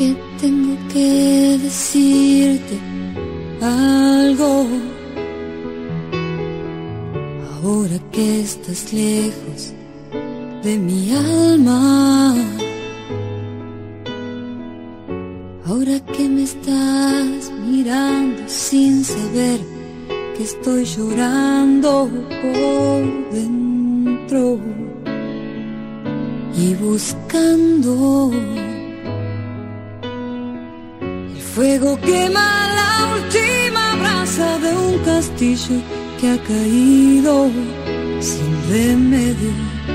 que tengo que decirte algo. Ahora que estás lejos de mi alma, ahora que me estás mirando sin saber que estoy llorando por dentro y buscando. El fuego quema la última brasa de un castillo que ha caído sin remedio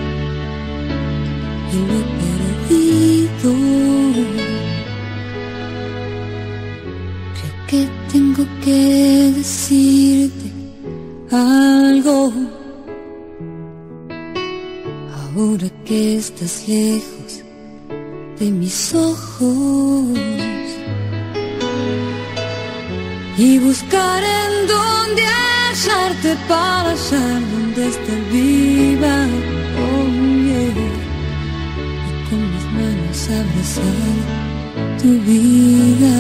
y lo he perdido. Creo que tengo que decirte algo. Ahora que estás lejos de mis ojos y buscar en dónde hallarte para hallar dónde estar viva. Oh yeah. Y con mis manos abrazar tu vida.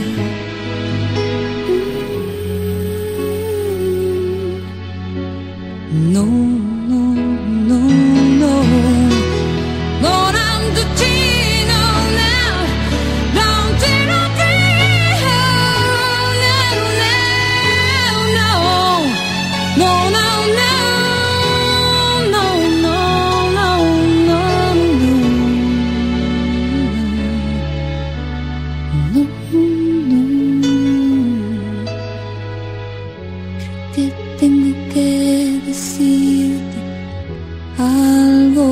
No, no, no, no. Lord, I'm the Gino now. Don't you know, no, no, no, no, no, no, no, no, no, no. Creo que tengo que decirte algo.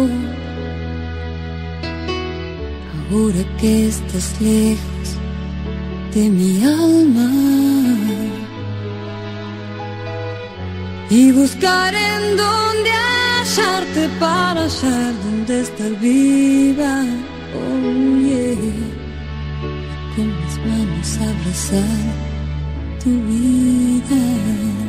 Ahora que estás lejos de mi alma y buscar en dónde hallarte para hallar dónde estar viva. Oh yeah. Con mis manos abrazar tu vida.